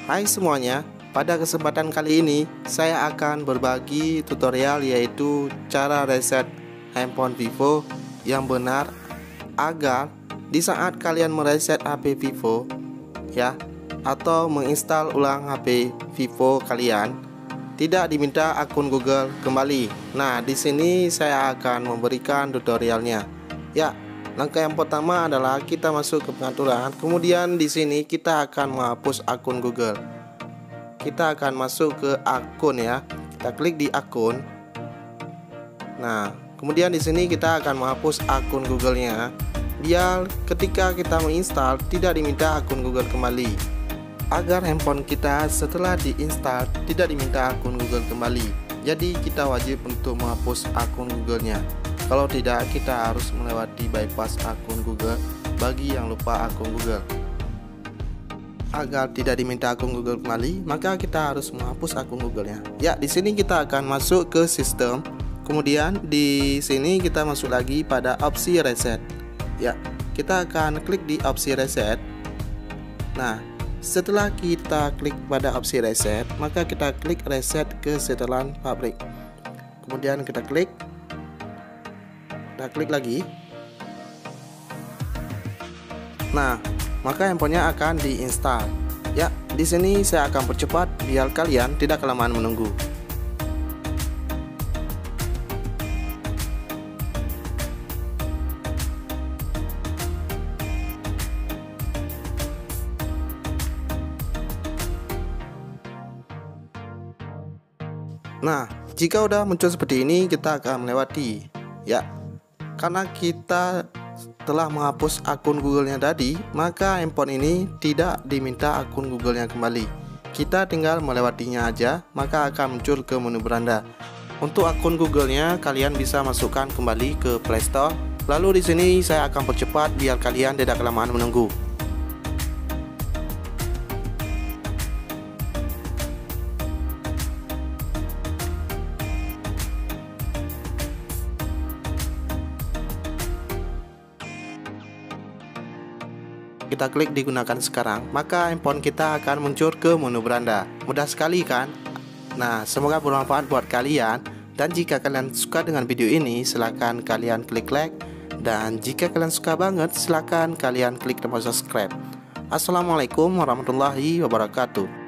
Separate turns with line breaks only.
Hai semuanya, pada kesempatan kali ini saya akan berbagi tutorial yaitu cara reset handphone Vivo yang benar agar di saat kalian mereset HP Vivo ya atau menginstal ulang HP Vivo kalian tidak diminta akun Google kembali. Nah, di sini saya akan memberikan tutorialnya. Ya, langkah yang pertama adalah kita masuk ke pengaturan. Kemudian di sini kita akan menghapus akun Google. Kita akan masuk ke akun ya. Kita klik di akun. Nah, kemudian di sini kita akan menghapus akun Google-nya. Biar ketika kita menginstal tidak diminta akun Google kembali. Agar handphone kita setelah diinstal tidak diminta akun Google kembali. Jadi kita wajib untuk menghapus akun Google-nya. Kalau tidak, kita harus melewati bypass akun Google bagi yang lupa akun Google. Agar tidak diminta akun Google kembali, maka kita harus menghapus akun Google-nya. Ya, di sini kita akan masuk ke sistem. Kemudian di sini kita masuk lagi pada opsi reset. Ya, kita akan klik di opsi reset. Nah, setelah kita klik pada opsi reset, maka kita klik reset ke setelan pabrik. Kemudian kita klik lagi. Nah, maka handphonenya akan diinstal. Ya, di sini saya akan percepat biar kalian tidak kelamaan menunggu. Nah, jika udah muncul seperti ini, kita akan melewati ya. Karena kita telah menghapus akun Google-nya tadi, maka handphone ini tidak diminta akun Google-nya kembali. Kita tinggal melewatinya aja, maka akan muncul ke menu beranda. Untuk akun Google-nya kalian bisa masukkan kembali ke Play Store. Lalu di sini saya akan percepat biar kalian tidak kelamaan menunggu. Kita klik digunakan sekarang, maka handphone kita akan muncul ke menu beranda. Mudah sekali kan? Nah, semoga bermanfaat buat kalian. Dan jika kalian suka dengan video ini, silahkan kalian klik like. Dan jika kalian suka banget, silahkan kalian klik tombol subscribe. Assalamualaikum warahmatullahi wabarakatuh.